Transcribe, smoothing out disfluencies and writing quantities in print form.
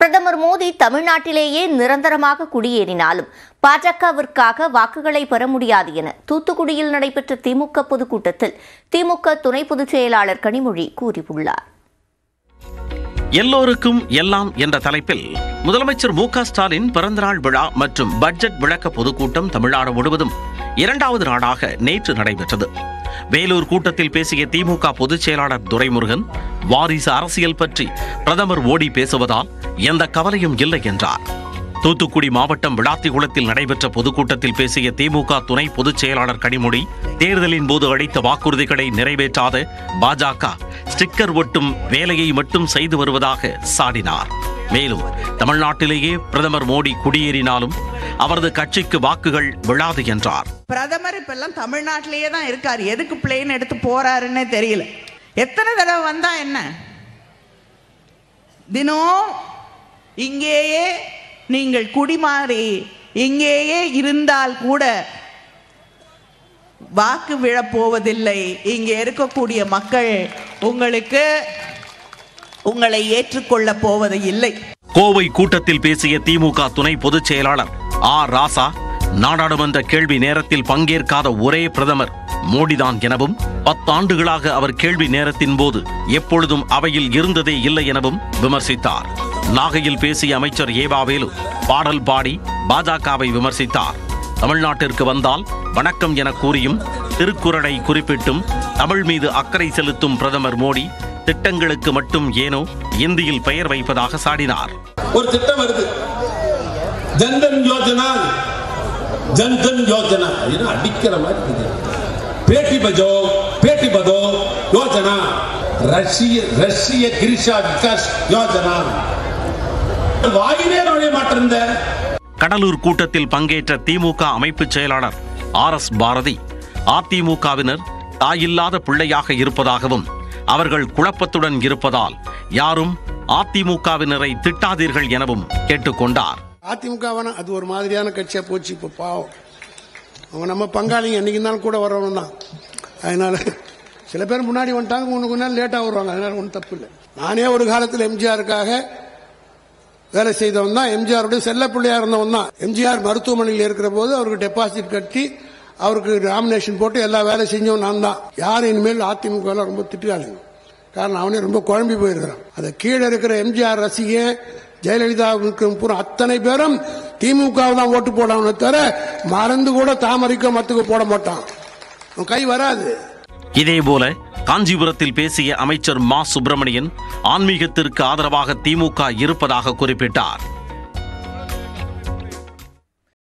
பிரதமர் மோடி தமிழ்நாட்டிலேயே நிரந்தரமாக குடியேறினாலும் பாஜகவிற்காக வாக்குகளை பெற முடியாது என தூத்துக்குடியில் நடைபெற்ற திமுக பொதுக்கூட்டத்தில் திமுக துணை பொதுச் செயலாளர் கனிமொழி கூறியுள்ளார். எல்லோருக்கும் எல்லாம் என்ற தலைப்பில் முதலமைச்சர் மு க ஸ்டாலின் பிறந்தநாள் விழா மற்றும் பட்ஜெட் விளக்க பொதுக்கூட்டம் தமிழ்நாடு முழுவதும் இரண்டாவது நாளாக நேற்று நடைபெற்றது. வேலூர் கூட்டத்தில் பேசிய திமுக பொதுச் செயலாளர் துரைமுருகன், வாரிசு அரசியல் பற்றி பிரதமர் மோடி பேசுவதால் எந்த கவலையும் இல்லை என்றார். தூத்துக்குடி மாவட்டம் விளாத்திகுளத்தில் நடைபெற்ற பொதுக்கூட்டத்தில் பேசிய திமுக துணை பொதுச் செயலாளர் கனிமொழி, தேர்தலின் போது அளித்த வாக்குறுதிகளை நிறைவேற்றாத பாஜக ஸ்டிக்கர் ஒட்டும் வேலையை மட்டும் செய்து வருவதாக சாடினார். மேலும் தமிழ்நாட்டிலேயே பிரதமர் மோடி குடியேறினாலும் அவரது கட்சிக்கு வாக்குகள் விழாது என்றார். பிரதமர் இப்பெல்லாம் தமிழ்நாட்டிலேயே தான் இருக்காரு. எதுக்கு பிளேன் எடுத்து போறாருன்னு தெரியல. எத்தனை தடவை வந்தா என்ன, தினம் இங்கேயே நீங்கள் குடிமாறி இங்கேயே இருந்தால் கூட வாக்கு விழப்போவதில்லை. இங்கே இருக்கக்கூடிய மக்கள் உங்களை ஏற்றுக்கொள்ள போவது இல்லை. கோவை கூட்டத்தில் பேசிய திமுக துணை பொதுச் செயலாளர் ஆர் ராசா, நாடாளுமன்ற கேள்வி நேரத்தில் பங்கேற்காத ஒரே பிரதமர் மோடிதான் எனவும் 10 ஆண்டுகளாக அவர் கேள்வி நேரத்தின் போது எப்பொழுதும் அவையில் இருந்ததே இல்லை எனவும் விமர்சித்தார். நாகையில் பேசிய அமைச்சர் ஏவாவேலு பாடல் பாடி பாஜகவை விமர்சித்தார். தமிழ்நாட்டிற்கு வந்தால் வணக்கம் என கூறியும் திருக்குறளை குறிப்பிட்டும் தமிழ் மீது அக்கறை செலுத்தும் பிரதமர் மோடி திட்டங்களுக்கு மட்டும் ஏனோ இந்தியில் பெயர் வைப்பதாக சாடினார். ஒரு திட்டம் வருது, ஜன்தன் யோஜனா, ஜன்தன் யோஜனா அடிக்கிற மாதிரி, பேட்டி பஜாவோ பேட்டி பதோ யோஜனா, ரஷ்ய கிரிஷா விகாஸ் யோஜனா, வாயிலே நுழைய மாட்டிருந்த. கடலூர் கூட்டத்தில் பங்கேற்ற திமுக அமைப்பு செயலாளர் ஆர்.எஸ். பாரதி, அதிமுகவினர் தாயில்லாத பிள்ளையாக இருப்பதாகவும் அவர்கள் குழப்பத்துடன் இருப்பதால் யாரும் அதிமுகவினரை திட்டாதீர்கள் எனவும் கேட்டுக்கொண்டார். அதிமுக அது ஒரு மாதிரியான கட்சியா போச்சு. இப்ப பாவம் அவங்க நம்ம பங்காளிங்க என்னைக்கு இருந்தாலும் கூட வரவங்க தான். அதனால சில பேர் முன்னாடி வந்துட்டாங்க, கொஞ்ச நேரம் லேட்டா வருவாங்க. அதனால ஒன்றும் தப்பு இல்லை. நானே ஒரு காலத்தில் எம்ஜிஆருக்காக வேலை செய்தவன் தான். எம்ஜிஆருடைய செல்ல பிள்ளையா இருந்தவன் தான். எம்ஜிஆர் மருத்துவமனையில் இருக்கிற போது அவருக்கு டெபாசிட் கட்டி அவருக்கு நாமினேஷன் போட்டு எல்லா வேலை செஞ்சவன் நான் தான். யாரும் இனிமேல் அதிமுக ரொம்ப திட்டுறாங்க. காரணம் அவனே ரொம்ப குழம்பி போயிருக்கிறான். அதை கீழே இருக்கிற எம்ஜிஆர் ரசிகன், ஜெயலலிதா பூரா அத்தனை பேரும் திமுக தான் ஓட்டு போடாம தவிர மறந்து கூட தாமரைக்கோ மத்துக்கு போட மாட்டான். கை வராது. இதேபோல காஞ்சிபுரத்தில் பேசிய அமைச்சர் மா சுப்பிரமணியன் ஆன்மீகத்திற்கு ஆதரவாக திமுக இருப்பதாக குறிப்பிட்டார்.